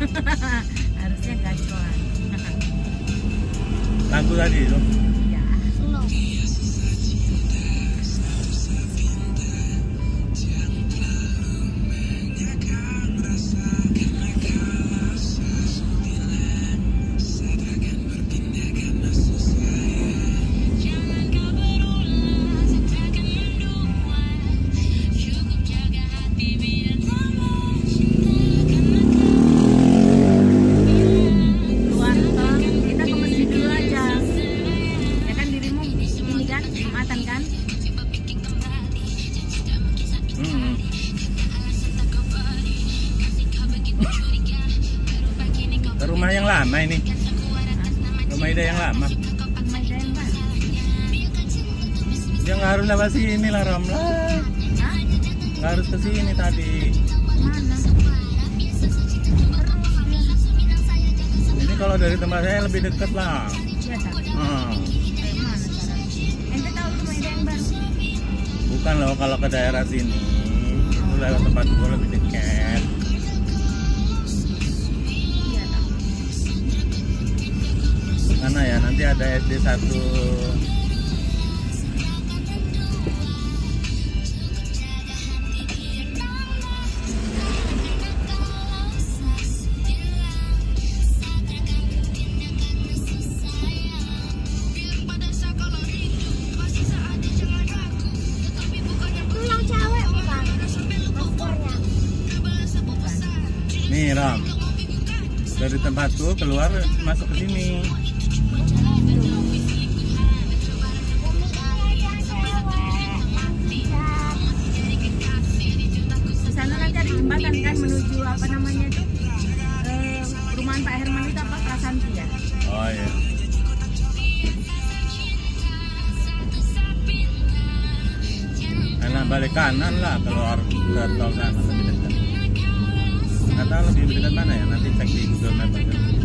Harusnya gacoan. Lagu tadi itu. Ya, slow. Ke rumah yang lama ini. Rumah Ida yang lama. Dia nggak harus lewat sini lah, Ram lah. Nggak harus ke sini tadi. Mana? Ini kalau dari tempat saya lebih dekat lah. Iya, tak? Hmm. Mana caranya? Ente tahu rumah Ida yang baru? Bukan loh, kalau ke daerah sini itu lewat tempat gua lebih dekat. Iya, tak? Karena ya nanti ada SD 1. Nih Ram, dari tempatku keluar masuk ke sini. Di sana nanti ada jembatan kan menuju apa namanya itu perumahan Pak Herman itu apa Prasanti ya? Oh iya. Enak balik kanan lah keluar ke tol sana lebih dekat. Nggak tahu lebih dekat mana ya, nanti cek di Google Maps aja.